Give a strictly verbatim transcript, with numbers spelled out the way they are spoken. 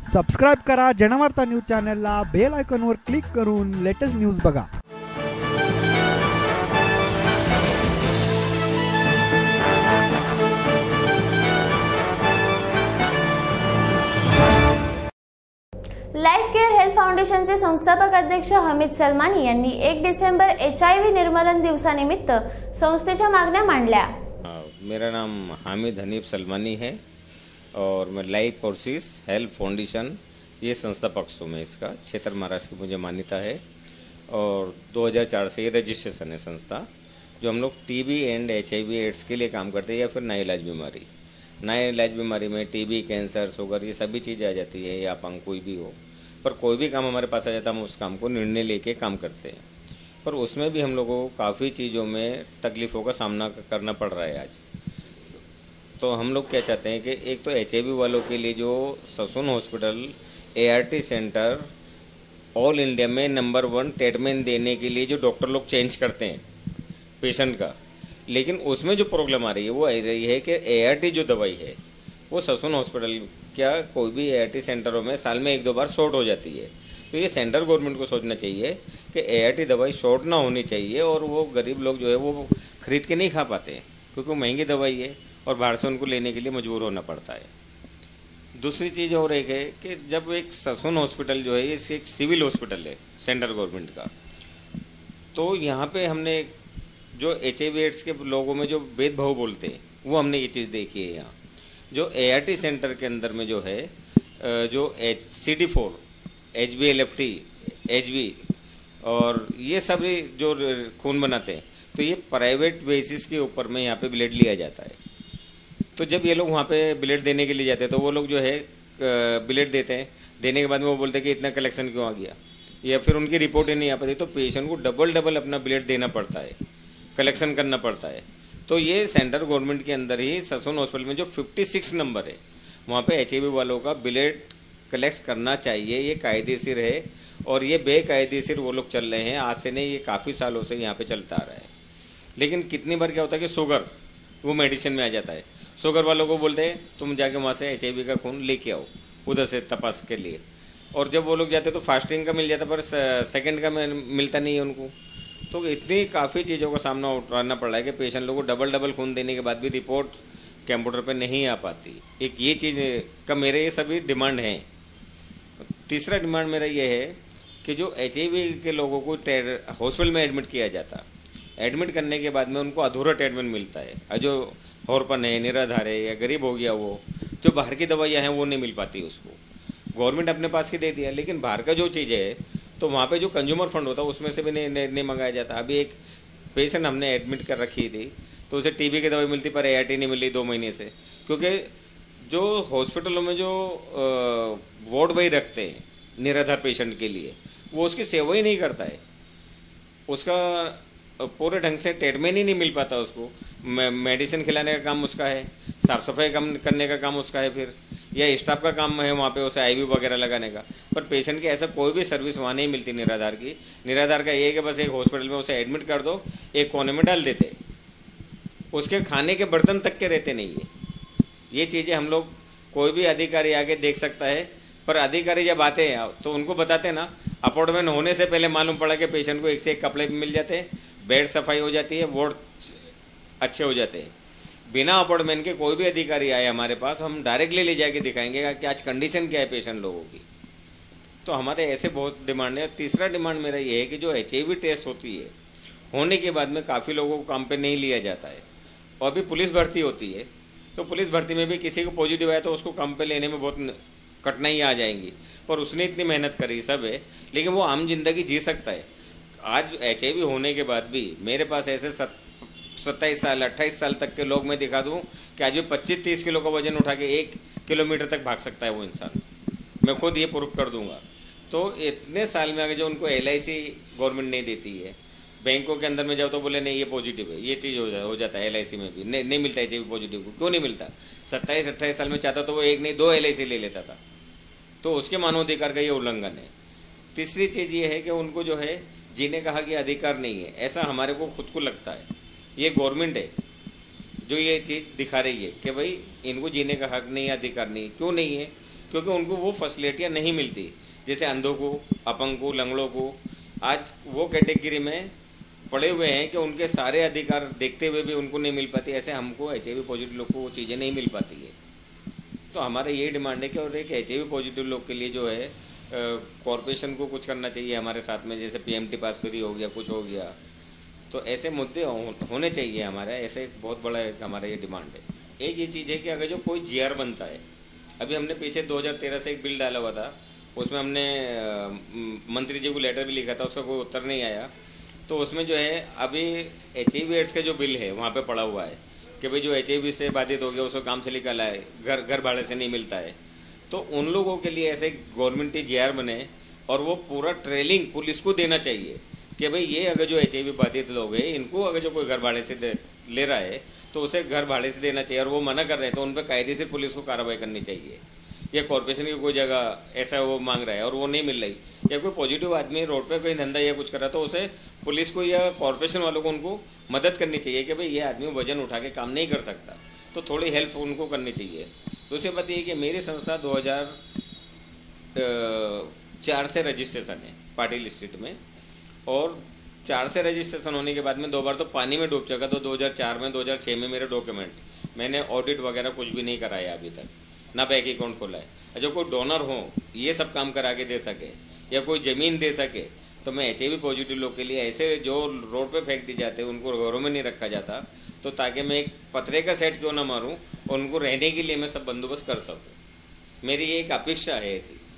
Subscribe करा Janvarta news चॅनलला, bell आयकॉनवर क्लिक करून लेटेस्ट न्यूज बघा। लाईफ केअर हेल्थ फाउंडेशनचे संस्थापक अध्यक्ष हमीद सलमानी यांनी एक डिसेंबर एचआईव्ही निर्मूलन दिवसानिमित्त संस्थेच्या मागण्या मांडल्या। मेरा नाम हामिद हनीफ सलमानी है और मैं लाइफ फोर्सिस हेल्थ फाउंडेशन ये संस्थापक हूँ। मैं इसका क्षेत्र महाराष्ट्र की मुझे मान्यता है और दो हज़ार चार से ये रजिस्ट्रेशन है संस्था, जो हम लोग टीबी एंड एचआईवी एड्स के लिए काम करते हैं, या फिर नाइलाज बीमारी नाइलाज बीमारी में टीबी, कैंसर, शुगर, ये सभी चीज़ें आ जाती है, या अपंग कोई भी हो, पर कोई भी काम हमारे पास आ जाता है, हम उस काम को निर्णय लेके काम करते हैं। पर उसमें भी हम लोगों को काफ़ी चीज़ों में तकलीफ़ों का सामना करना पड़ रहा है आज। तो हम लोग क्या चाहते हैं कि एक तो एचआईवी वालों के लिए जो Sassoon hospital ART center all India में नंबर वन ट्रीटमेंट देने के लिए जो डॉक्टर लोग चेंज करते हैं पेशेंट का, लेकिन उसमें जो प्रॉब्लम आ रही है वो आ रही है कि एआरटी जो दवाई है वो ससून हॉस्पिटल क्या कोई भी एआरटी सेंटरों में साल में एक दो बार शॉर्ट हो जाती है। तो ये सेंट्रल गवर्नमेंट को सोचना चाहिए कि एआरटी दवाई शॉर्ट ना होनी चाहिए, और वो गरीब लोग जो है वो खरीद के नहीं खा पाते हैं क्योंकि वो महंगी दवाई है और बाहर से उनको लेने के लिए मजबूर होना पड़ता है। दूसरी चीज़ और एक है कि जब एक ससून हॉस्पिटल जो है ये एक सिविल हॉस्पिटल है सेंट्रल गवर्नमेंट का, तो यहाँ पे हमने जो एचआईवी एड्स के लोगों में जो भेदभाव बोलते हैं वो हमने ये चीज़ देखी है। यहाँ जो एआरटी सेंटर के अंदर में जो है जो H C D four H B L F T H B और ये सब जो खून बनाते हैं, तो ये प्राइवेट बेसिस के ऊपर में यहाँ पे ब्लड लिया जाता है। तो जब ये लोग वहाँ पे ब्लड देने के लिए जाते हैं तो वो लोग जो है ब्लड देते हैं, देने के बाद में वो बोलते हैं कि इतना कलेक्शन क्यों आ गया, या फिर उनकी रिपोर्ट ही नहीं आ पाती, तो पेशेंट को डबल डबल अपना ब्लड देना पड़ता है, कलेक्शन करना पड़ता है। तो ये सेंट्रल गवर्नमेंट के अंदर ही ससून हॉस्पिटल में जो छप्पन नंबर है वहाँ पे एचआईवी वालों का ब्लड कलेक्ट करना चाहिए, ये कायदेशीर है। और ये बेकायदेशीर वो लोग चल रहे हैं, आज से नहीं, ये काफ़ी सालों से यहाँ पे चलता आ रहा है। लेकिन कितनी बार क्या होता है कि शुगर वो मेडिसिन में आ जाता है, शुगर वालों को बोलते हैं तुम जाके वहाँ से एचआईवी का खून लेके आओ उधर से तपास के लिए, और जब वो लोग जाते तो फास्टिंग का मिल जाता पर सेकंड का मिलता नहीं है उनको। तो इतनी काफ़ी चीज़ों का सामना उठाना पड़ रहा है कि पेशेंट लोगों को डबल डबल खून देने के बाद भी रिपोर्ट कंप्यूटर पे नहीं आ पाती। एक ये चीज़ का मेरे ये सभी डिमांड हैं। तीसरा डिमांड मेरा ये है कि जो एचआईवी के लोगों को हॉस्पिटल में एडमिट किया जाता, एडमिट करने के बाद में उनको अधूरा ट्रीटमेंट मिलता है, जो हॉर्पन है, निराधार है, या गरीब हो गया, वो जो बाहर की दवाइयाँ हैं वो नहीं मिल पाती उसको। गवर्नमेंट अपने पास की दे दिया, लेकिन बाहर का जो चीज़ है तो वहाँ पे जो कंज्यूमर फंड होता है उसमें से भी नहीं नहीं, नहीं मंगाया जाता। अभी एक पेशेंट हमने एडमिट कर रखी थी तो उसे टीबी की दवाई मिलती पर एआरटी नहीं मिली दो महीने से, क्योंकि जो हॉस्पिटलों में जो वार्ड बॉय रखते हैं निराधार पेशेंट के लिए वो उसकी सेवा ही नहीं करता है, उसका पूरे ढंग से ट्रीटमेंट ही नहीं मिल पाता उसको। मेडिसिन खिलाने का काम उसका है, साफ सफाई काम करने का काम उसका है, फिर या स्टाफ का काम है वहाँ पे उसे आईवी वगैरह लगाने का, पर पेशेंट की ऐसा कोई भी सर्विस वहाँ नहीं मिलती निराधार की। निराधार का ये है कि बस एक हॉस्पिटल में उसे एडमिट कर दो, एक कोने में डाल देते, उसके खाने के बर्तन तक के रहते नहीं है। ये चीज़ें हम लोग कोई भी अधिकारी आके देख सकता है, पर अधिकारी जब आते हैं तो उनको बताते ना, अपॉइंटमेंट होने से पहले मालूम पड़ा कि पेशेंट को एक से एक कपड़े भी मिल जाते हैं, बेड सफाई हो जाती है, वार्ड अच्छे हो जाते हैं। बिना अपॉइंटमेंट के कोई भी अधिकारी आए हमारे पास, हम डायरेक्टली ले जाके दिखाएंगे कि आज कंडीशन क्या है पेशेंट लोगों की। तो हमारे ऐसे बहुत डिमांड है। तीसरा डिमांड मेरा ये है कि जो एचआईवी टेस्ट होती है होने के बाद में काफ़ी लोगों को काम पे नहीं लिया जाता है, और अभी पुलिस भर्ती होती है तो पुलिस भर्ती में भी किसी को पॉजिटिव आया तो उसको काम पे लेने में बहुत कठिनाई आ जाएंगी, पर उसने इतनी मेहनत करी सब है, लेकिन वो आम जिंदगी जी सकता है। आज एचआईवी होने के बाद भी मेरे पास ऐसे सत सत्ताईस साल अट्ठाईस साल तक के लोग मैं दिखा दूं कि आज भी पच्चीस तीस किलो का वजन उठा के एक किलोमीटर तक भाग सकता है वो इंसान, मैं खुद ये प्रूफ कर दूंगा। तो इतने साल में आगे जो उनको एल आई सी गवर्नमेंट नहीं देती है, बैंकों के अंदर में जाओ तो बोले नहीं ये पॉजिटिव है, ये चीज़ हो, जा, हो जाता है एल आई सी में भी नहीं, नहीं मिलता है पॉजिटिव को। क्यों नहीं मिलता? सत्ताईस अट्ठाईस साल में चाहता तो वो एक नहीं दो एल आई सी ले लेता था, तो उसके मानवाधिकार का ये उल्लंघन है। तीसरी चीज़ ये है कि उनको जो है जीने का हक ये अधिकार नहीं है, ऐसा हमारे को खुद को लगता है। ये गवर्नमेंट है जो ये चीज़ दिखा रही है कि भाई इनको जीने का हक नहीं, अधिकार नहीं। क्यों नहीं है? क्योंकि उनको वो फैसिलिटियाँ नहीं मिलती, जैसे अंधों को, अपंग को, लंगड़ों को। आज वो कैटेगरी में पड़े हुए हैं कि उनके सारे अधिकार देखते हुए भी उनको नहीं मिल पाती। ऐसे हमको एच आई वी पॉजिटिव लोग को वो चीज़ें नहीं मिल पाती है। तो हमारा ये डिमांड है कि और एक एच आई वी पॉजिटिव लोग के लिए जो है कॉरपोरेशन को कुछ करना चाहिए हमारे साथ में, जैसे P M T pass free हो गया, कुछ हो गया, तो ऐसे मुद्दे हो, होने चाहिए हमारे। ऐसे एक बहुत बड़ा एक हमारा ये डिमांड है। एक ये चीज़ है कि अगर जो कोई जी आर बनता है, अभी हमने पीछे दो हज़ार तेरह से एक बिल डाला हुआ था, उसमें हमने मंत्री जी को लेटर भी लिखा था, उसका कोई उत्तर नहीं आया। तो उसमें जो है अभी एच आई वी एड्स का जो बिल है वहाँ पे पड़ा हुआ है कि भाई जो एच आई वी से बाधित हो गया उसको काम से निकाला है, घर घर भाड़े से नहीं मिलता है, तो उन लोगों के लिए ऐसे गवर्नमेंट जी आर बने और वो पूरा ट्रेनिंग पुलिस को देना चाहिए कि भाई ये अगर जो एच आई वी बाधित लोग हैं इनको अगर जो कोई घर भाड़े से ले रहा है तो उसे घर भाड़े से देना चाहिए, और वो मना कर रहे हैं तो उन पर कायदेशीर पुलिस को कार्रवाई करनी चाहिए। या कॉर्पोरेशन की कोई जगह ऐसा वो मांग रहा है और वो नहीं मिल रही, या कोई पॉजिटिव आदमी रोड पे कोई धंधा या कुछ कर रहा है, तो उसे पुलिस को या कॉर्पोरेशन वालों को उनको मदद करनी चाहिए कि भाई ये आदमी वजन उठा के काम नहीं कर सकता, तो थोड़ी हेल्प उनको करनी चाहिए। दूसरी बात ये कि मेरी संस्था दो हज़ार चार से रजिस्ट्रेशन है पाटिल स्ट्रीट में, और चार से रजिस्ट्रेशन होने के बाद में दो बार तो पानी में डूब चुका। तो दो हज़ार चार में, दो हज़ार छह में मेरे डॉक्यूमेंट, मैंने ऑडिट वगैरह कुछ भी नहीं कराया अभी तक, ना बैंक अकाउंट खोला है। जो कोई डोनर हो ये सब काम करा के दे सके या कोई ज़मीन दे सके, तो मैं एच आई वी पॉजिटिव लोग के लिए ऐसे जो रोड पे फेंक दी जाते हैं उनको घरों में नहीं रखा जाता, तो ताकि मैं एक पतरे का सेट क्यों ना मारूं, उनको रहने के लिए मैं सब बंदोबस्त कर सकूं। मेरी ये एक अपेक्षा है ऐसी।